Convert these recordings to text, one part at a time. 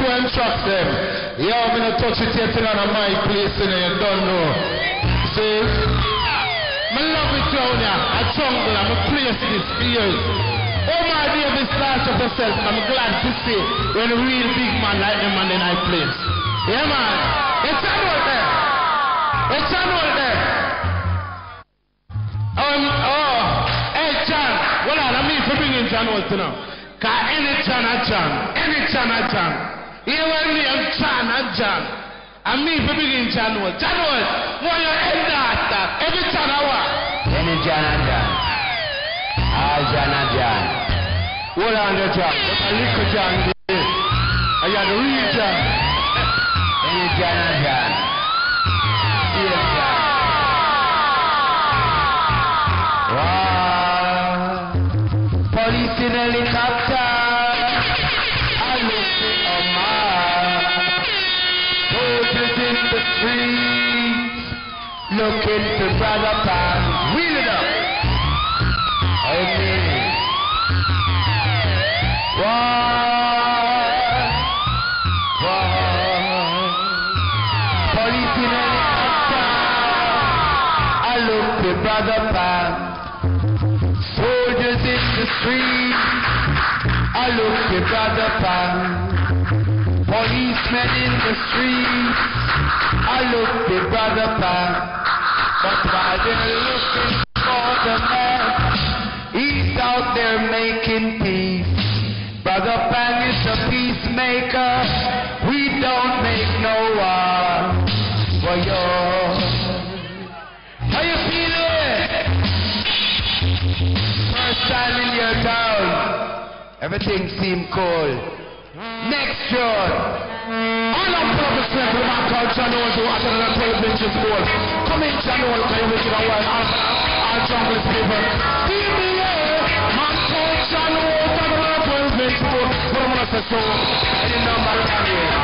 to entrust them. Yo, I'm gonna touch it yet on a mic place in there, you don't know. See? I love it down here. I jungle, I'm a place this years. Oh my David starts of yourself, and I'm glad to see when a real big man like the man in I place. Yeah man, it's a roll there. It's a roll there. Hey John, well I mean for bringing John out to now. Cause any John a John, any John a John. Here when me am John a John. And me for bringing John out. John out, what you end that? Every John a what? Any John a John. John a John. Hold on there John, that's a little John there. I got the real John. Any John a John. Yes, John. Wow. Police in helicopter. I look at a man. Soldiers in the streets. Looking for Brother Pan. Wheel it up. Amen. Police in helicopter. I look to Brother Pan. Soldiers in the street. I look to Brother Pan. Policemen in the street. I look to Brother Pan. But while they're looking for the man, he's out there making peace. Brother Pan is a peacemaker. We don't make no war for you. How you feeling? First time in your town. Everything seemed cold. Next June. All of purpose for my culture knows who after the 12 inches gold. Come in, Janol, can you make it a while? Our jungle people. See me here. My culture knows after the 12 inches gold. But I'm gonna say so. Any number around here.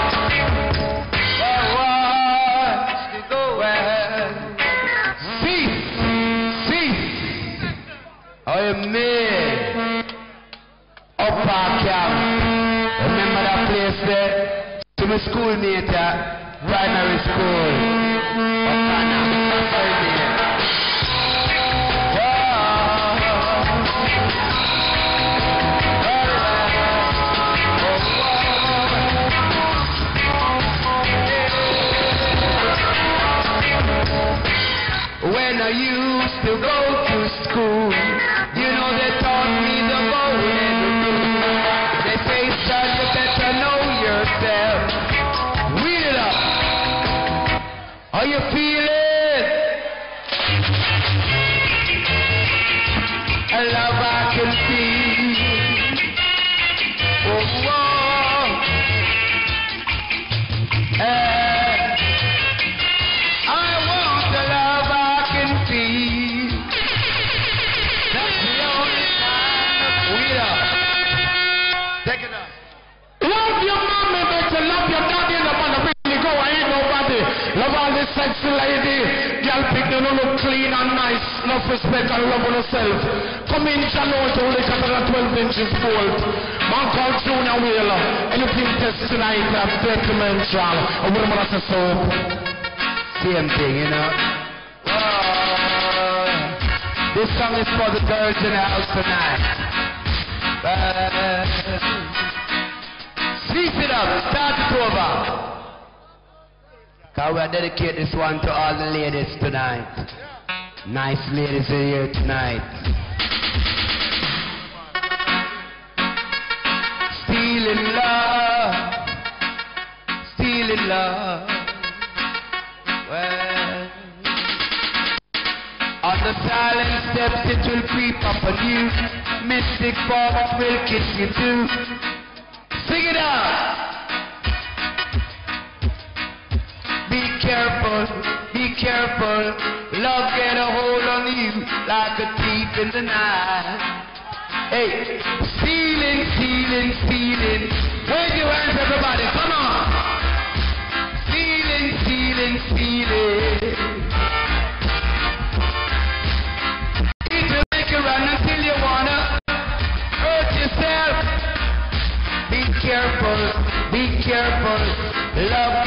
Watch me go well. Cease. I am me. Upper Camp. Remember that place there? To my schoolmate at primary school. When I used to go to school, you know they taught me the golden rule. They say, son, you better know yourself. Read it up. How you feeling? A love I can see. Oh, whoa. I want the love I can feel. That's the only kind of freedom. Take it up. Love your mommy, better love your daddy. The man really go, I ain't nobody. Love all this sexy lady. Girl pick you no look clean and nice. Enough respect and love on yourself. Come in, Janol, to only cut 12 inches gold. Man called Junior Wheeler. Anything test tonight, I'm detrimental. I'm gonna say so. Same thing, you know. This song is for the girls in the house tonight. Cease it up, start it over. Cause we dedicate this one to all the ladies tonight. Nice ladies are here tonight. Stealing love. Well, on the silent steps it will creep up on you. Mystic forms will kiss you too. Sing it out. Be careful. Love get a hold on you like a thief in the night. Hey, stealing. Where's your hands, everybody? Come on. Stealing. It'll make you run until you wanna hurt yourself. Be careful. purpose. Love